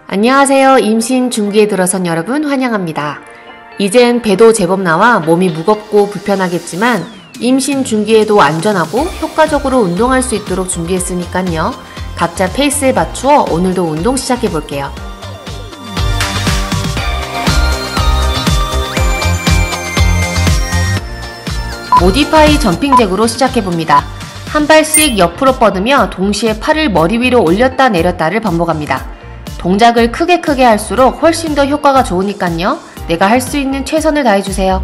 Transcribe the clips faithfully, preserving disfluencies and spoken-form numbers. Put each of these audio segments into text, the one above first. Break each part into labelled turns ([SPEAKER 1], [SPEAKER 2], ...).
[SPEAKER 1] 안녕하세요. 임신 중기에 들어선 여러분 환영합니다. 이젠 배도 제법 나와 몸이 무겁고 불편하겠지만 임신 중기에도 안전하고 효과적으로 운동할 수 있도록 준비했으니까요. 각자 페이스에 맞추어 오늘도 운동 시작해 볼게요. 모디파이 점핑잭으로 시작해 봅니다. 한 발씩 옆으로 뻗으며 동시에 팔을 머리 위로 올렸다 내렸다를 반복합니다. 동작을 크게 크게 할수록 훨씬 더 효과가 좋으니까요. 내가 할 수 있는 최선을 다해주세요.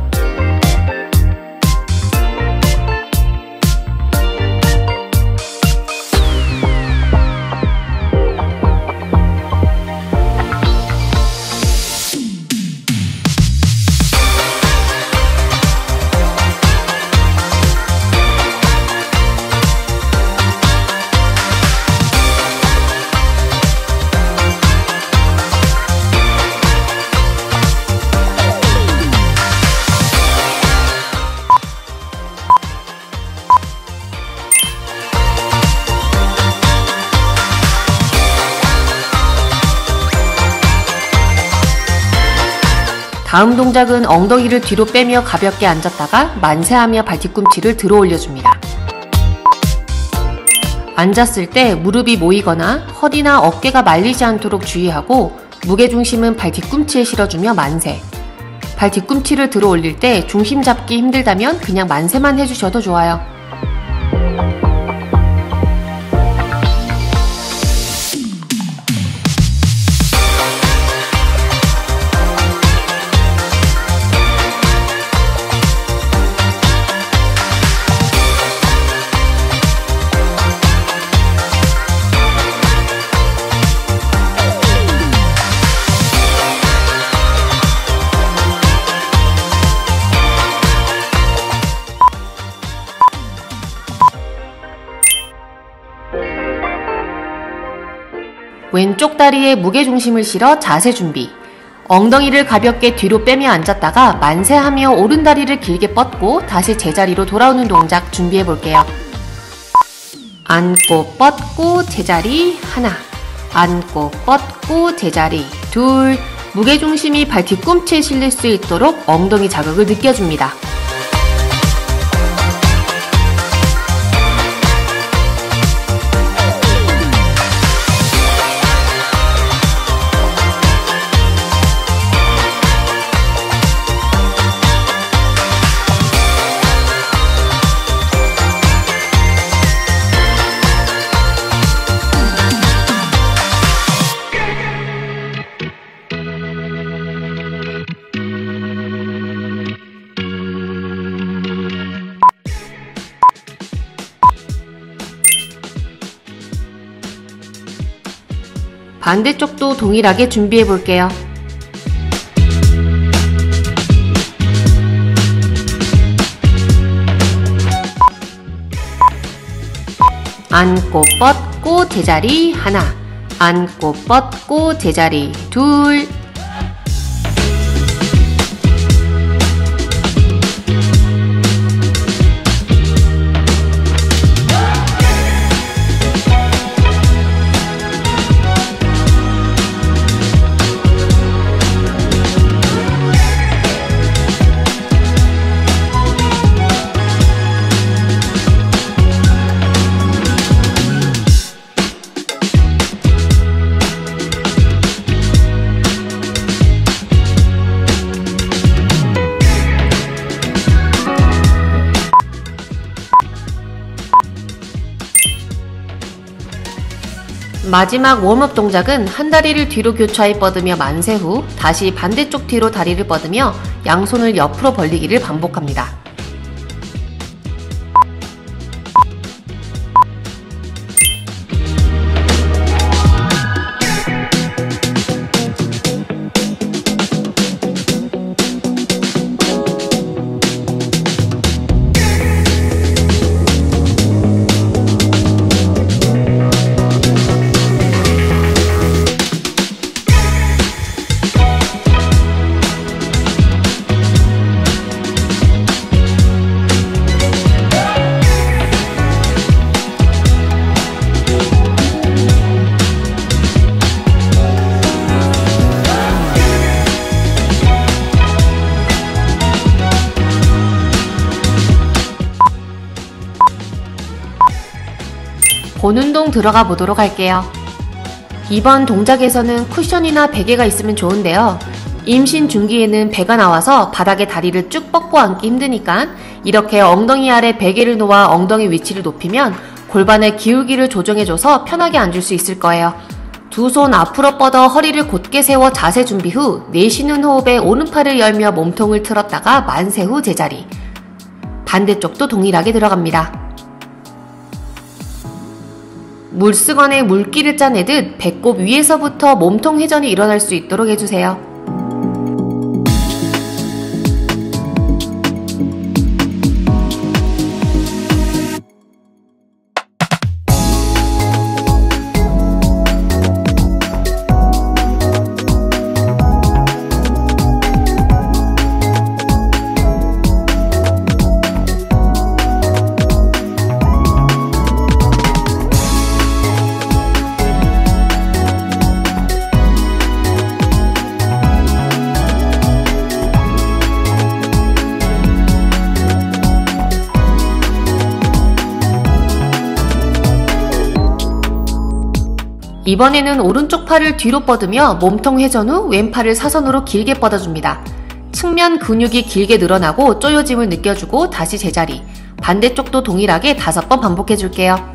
[SPEAKER 1] 다음 동작은 엉덩이를 뒤로 빼며 가볍게 앉았다가 만세하며 발뒤꿈치를 들어 올려줍니다. 앉았을 때 무릎이 모이거나 허리나 어깨가 말리지 않도록 주의하고 무게중심은 발뒤꿈치에 실어주며 만세. 발뒤꿈치를 들어 올릴 때 중심 잡기 힘들다면 그냥 만세만 해주셔도 좋아요. 왼쪽 다리에 무게중심을 실어 자세 준비. 엉덩이를 가볍게 뒤로 빼며 앉았다가 만세하며 오른 다리를 길게 뻗고 다시 제자리로 돌아오는 동작 준비해 볼게요. 앉고 뻗고 제자리 하나, 앉고 뻗고 제자리 둘. 무게중심이 발 뒤꿈치에 실릴 수 있도록 엉덩이 자극을 느껴줍니다. 반대쪽도 동일하게 준비해 볼게요. 앉고 뻗고 제자리 하나, 앉고 뻗고 제자리 둘. 마지막 웜업 동작은 한 다리를 뒤로 교차해 뻗으며 만세 후 다시 반대쪽 뒤로 다리를 뻗으며 양손을 옆으로 벌리기를 반복합니다. 본 운동 들어가 보도록 할게요. 이번 동작에서는 쿠션이나 베개가 있으면 좋은데요. 임신 중기에는 배가 나와서 바닥에 다리를 쭉 뻗고 앉기 힘드니까 이렇게 엉덩이 아래 베개를 놓아 엉덩이 위치를 높이면 골반의 기울기를 조정해줘서 편하게 앉을 수 있을 거예요. 두 손 앞으로 뻗어 허리를 곧게 세워 자세 준비 후 내쉬는 호흡에 오른팔을 열며 몸통을 틀었다가 만세 후 제자리. 반대쪽도 동일하게 들어갑니다. 물수건에 물기를 짜내듯 배꼽 위에서부터 몸통 회전이 일어날 수 있도록 해주세요. 이번에는 오른쪽 팔을 뒤로 뻗으며 몸통 회전 후 왼팔을 사선으로 길게 뻗어줍니다. 측면 근육이 길게 늘어나고 쪼여짐을 느껴주고 다시 제자리. 반대쪽도 동일하게 다섯 번 반복해줄게요.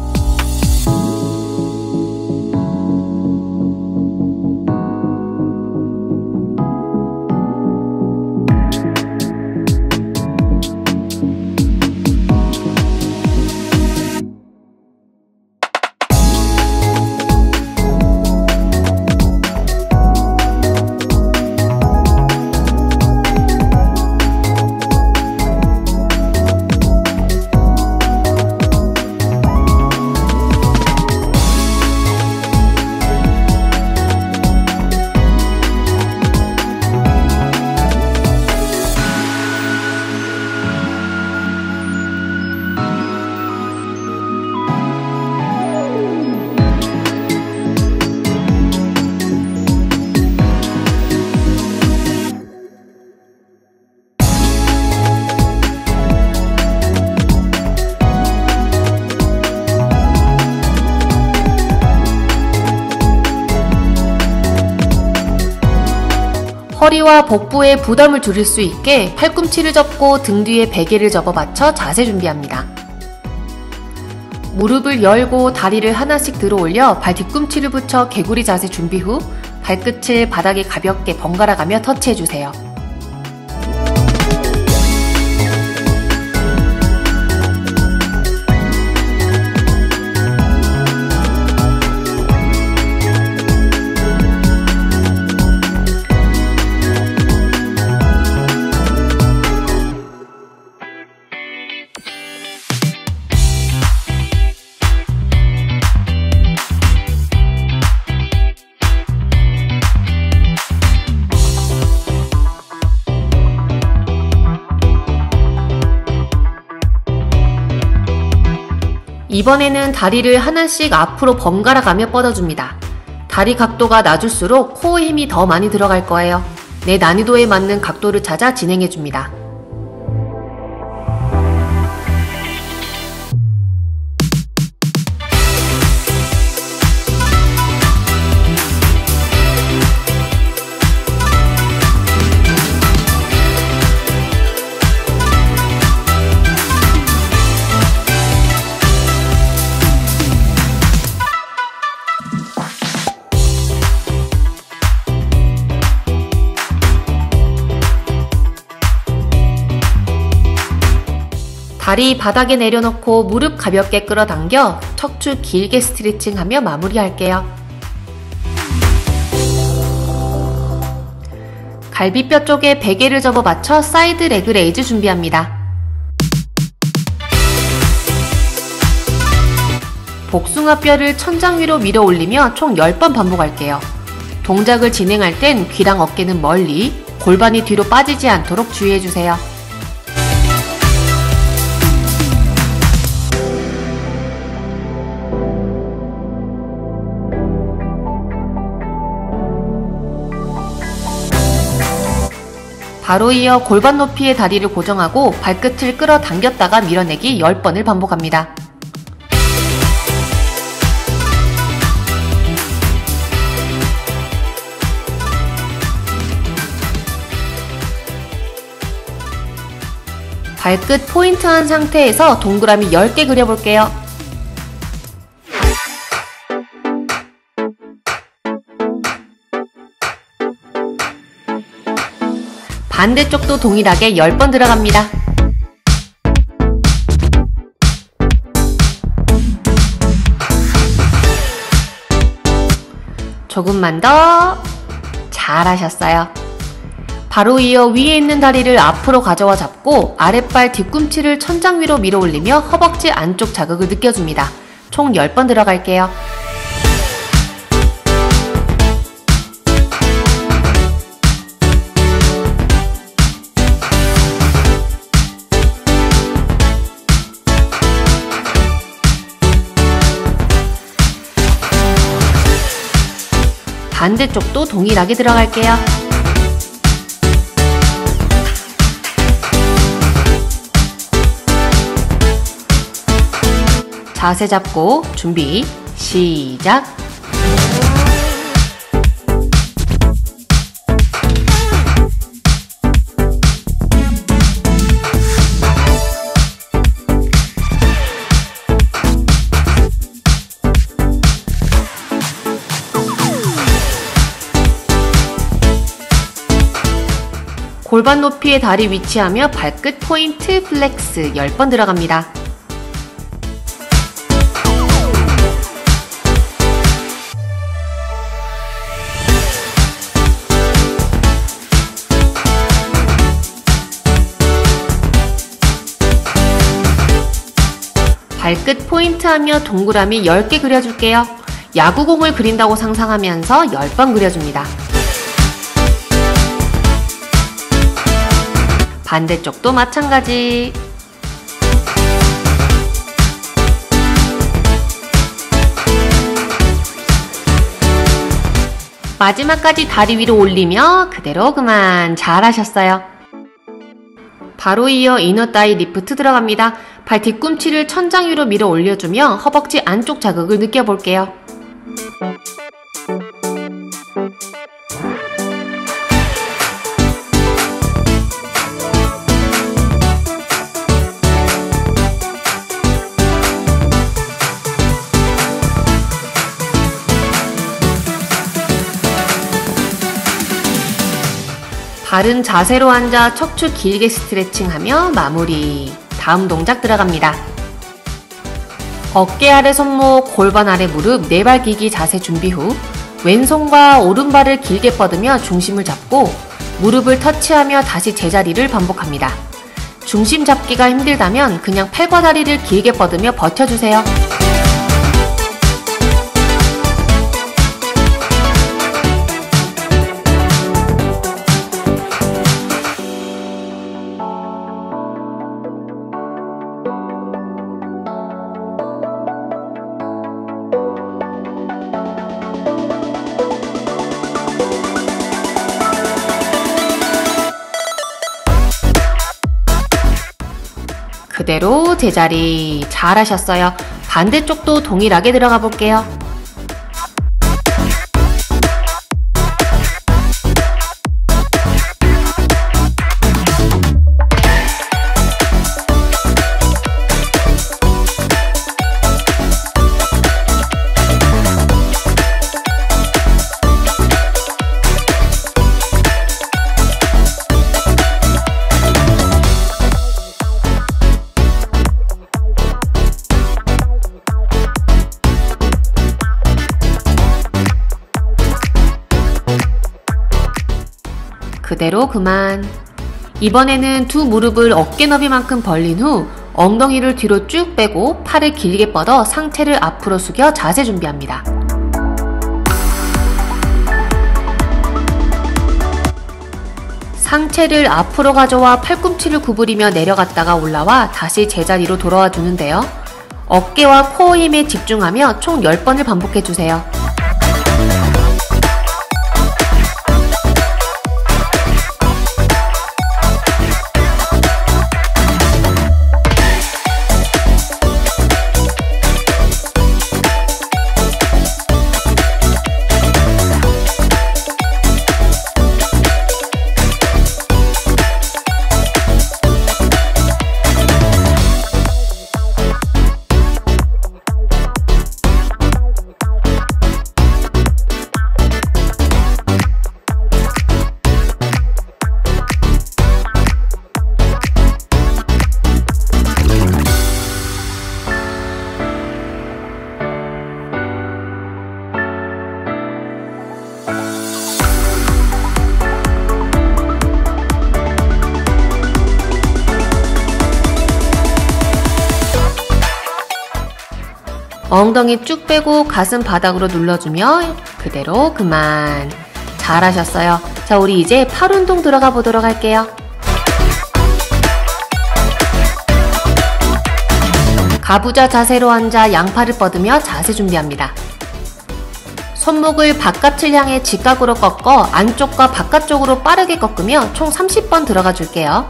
[SPEAKER 1] 허리와 복부에 부담을 줄일 수 있게 팔꿈치를 접고 등 뒤에 베개를 접어 받쳐 자세 준비합니다. 무릎을 열고 다리를 하나씩 들어 올려 발 뒤꿈치를 붙여 개구리 자세 준비 후 발끝을 바닥에 가볍게 번갈아 가며 터치해주세요. 이번에는 다리를 하나씩 앞으로 번갈아 가며 뻗어줍니다. 다리 각도가 낮을수록 코어 힘이 더 많이 들어갈 거예요. 내 난이도에 맞는 각도를 찾아 진행해줍니다. 다리 바닥에 내려놓고 무릎 가볍게 끌어당겨 척추 길게 스트레칭하며 마무리할게요. 갈비뼈 쪽에 베개를 접어 받쳐 사이드 레그 레이즈 준비합니다. 복숭아뼈를 천장 위로 밀어 올리며 총 열 번 반복할게요. 동작을 진행할 땐 귀랑 어깨는 멀리, 골반이 뒤로 빠지지 않도록 주의해주세요. 바로 이어 골반 높이의 다리를 고정하고 발끝을 끌어당겼다가 밀어내기 열 번을 반복합니다. 발끝 포인트한 상태에서 동그라미 열 개 그려볼게요. 반대쪽도 동일하게 열 번 들어갑니다. 조금만 더. 잘하셨어요. 바로 이어 위에 있는 다리를 앞으로 가져와 잡고 아랫발 뒤꿈치를 천장 위로 밀어 올리며 허벅지 안쪽 자극을 느껴줍니다. 총 열 번 들어갈게요. 반대쪽도 동일하게 들어갈게요. 자세 잡고 준비, 시작! 골반 높이의 다리 위치하며 발끝 포인트 플렉스 열 번 들어갑니다. 발끝 포인트하며 동그라미 열 개 그려줄게요. 야구공을 그린다고 상상하면서 열 번 그려줍니다. 반대쪽도 마찬가지. 마지막까지 다리 위로 올리며 그대로 그만. 잘하셨어요. 바로 이어 이너 다이 리프트 들어갑니다. 발 뒤꿈치를 천장 위로 밀어 올려주며 허벅지 안쪽 자극을 느껴볼게요. 바른 자세로 앉아 척추 길게 스트레칭하며 마무리. 다음 동작 들어갑니다. 어깨 아래 손목, 골반 아래 무릎, 네발 기기 자세 준비 후 왼손과 오른발을 길게 뻗으며 중심을 잡고 무릎을 터치하며 다시 제자리를 반복합니다. 중심 잡기가 힘들다면 그냥 팔과 다리를 길게 뻗으며 버텨주세요. 그대로 제자리. 잘하셨어요. 반대쪽도 동일하게 들어가 볼게요. 그대로 그만. 이번에는 두 무릎을 어깨 너비만큼 벌린 후 엉덩이를 뒤로 쭉 빼고 팔을 길게 뻗어 상체를 앞으로 숙여 자세 준비합니다. 상체를 앞으로 가져와 팔꿈치를 구부리며 내려갔다가 올라와 다시 제자리로 돌아와 주는데요. 어깨와 코어 힘에 집중하며 총 열 번을 반복해주세요. 엉덩이 쭉 빼고 가슴 바닥으로 눌러주며 그대로 그만. 잘하셨어요. 자, 우리 이제 팔 운동 들어가 보도록 할게요. 가부좌 자세로 앉아 양팔을 뻗으며 자세 준비합니다. 손목을 바깥을 향해 직각으로 꺾어 안쪽과 바깥쪽으로 빠르게 꺾으며 총 삼십 번 들어가 줄게요.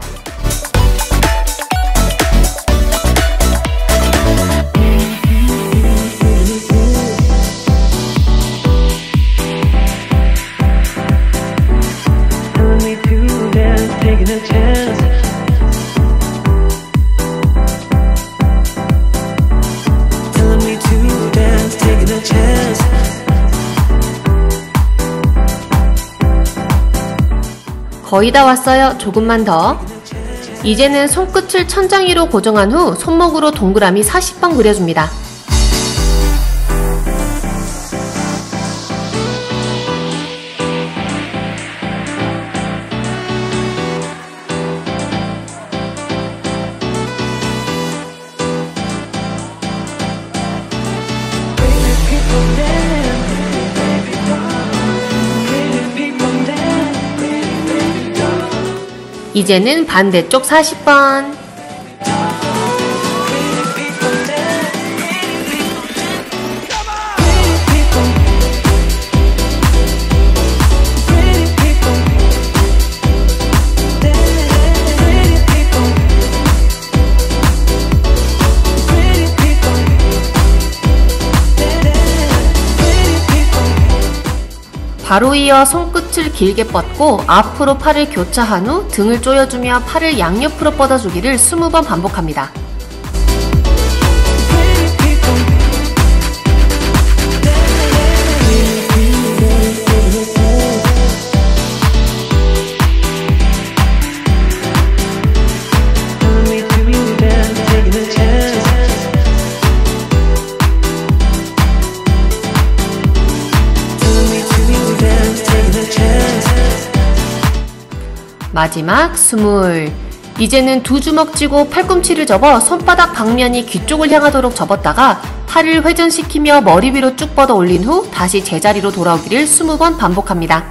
[SPEAKER 1] 거의 다 왔어요. 조금만 더. 이제는 손끝을 천장 위로 고정한 후 손목으로 동그라미 사십 번 그려줍니다. 이제는 반대쪽 사십 번. 바로 이어 손끝을 길게 뻗고 앞으로 팔을 교차한 후 등을 조여주며 팔을 양옆으로 뻗어주기를 이십 번 반복합니다. 마지막 스물. 이제는 두 주먹 쥐고 팔꿈치를 접어 손바닥 방면이 귀 쪽을 향하도록 접었다가 팔을 회전시키며 머리 위로 쭉 뻗어 올린 후 다시 제자리로 돌아오기를 이십 번 반복합니다.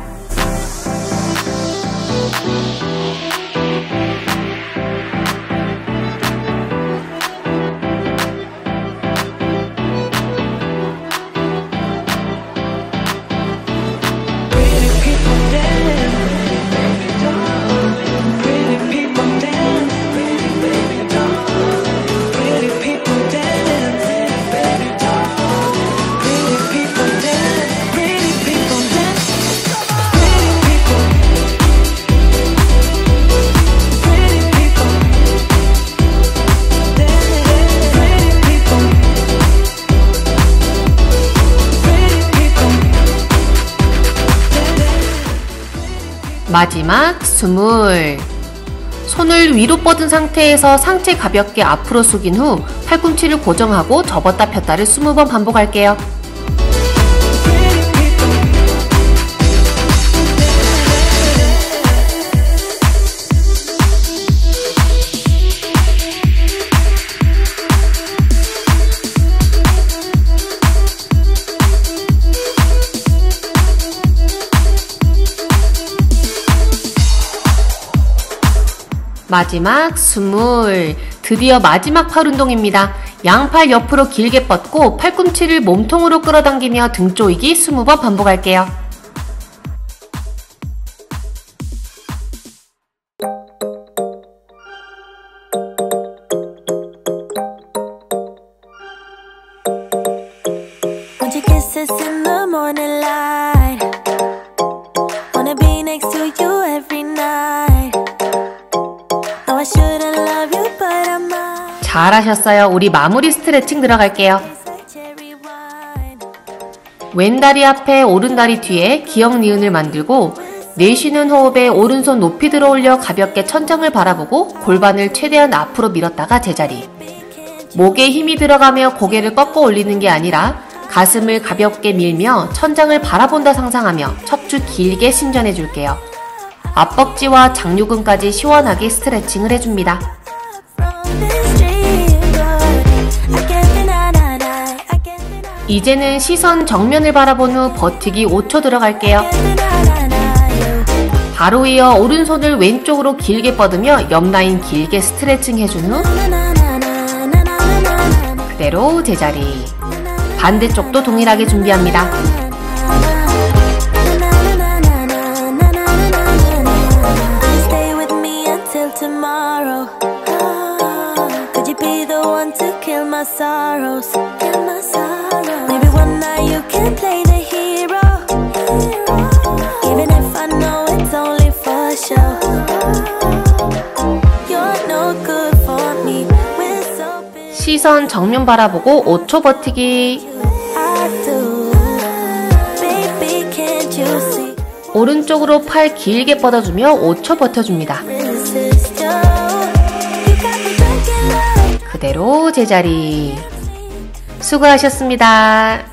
[SPEAKER 1] 마지막 스물. 손을 위로 뻗은 상태에서 상체 가볍게 앞으로 숙인 후 팔꿈치를 고정하고 접었다 폈다를 이십 번 반복할게요. 마지막 스물. 드디어 마지막 팔 운동입니다. 양팔 옆으로 길게 뻗고 팔꿈치를 몸통으로 끌어당기며 등 조이기 이십 번 반복할게요. 잘하셨어요. 우리 마무리 스트레칭 들어갈게요. 왼다리 앞에 오른다리 뒤에 기역 니은을 만들고 내쉬는 호흡에 오른손 높이 들어 올려 가볍게 천장을 바라보고 골반을 최대한 앞으로 밀었다가 제자리. 목에 힘이 들어가며 고개를 꺾어 올리는 게 아니라 가슴을 가볍게 밀며 천장을 바라본다 상상하며 척추 길게伸전해 줄게요. 앞벅지와 장요근까지 시원하게 스트레칭을 해줍니다. 이제는 시선 정면을 바라본 후 버티기 오 초 들어갈게요. 바로 이어 오른손을 왼쪽으로 길게 뻗으며 옆 라인 길게 스트레칭 해준 후 그대로 제자리. 반대쪽도 동일하게 준비합니다. 시선 정면 바라보고 오 초 버티기. 오른쪽으로 팔 길게 뻗어주며 오 초 버텨줍니다. 그대로 제자리. 수고하셨습니다.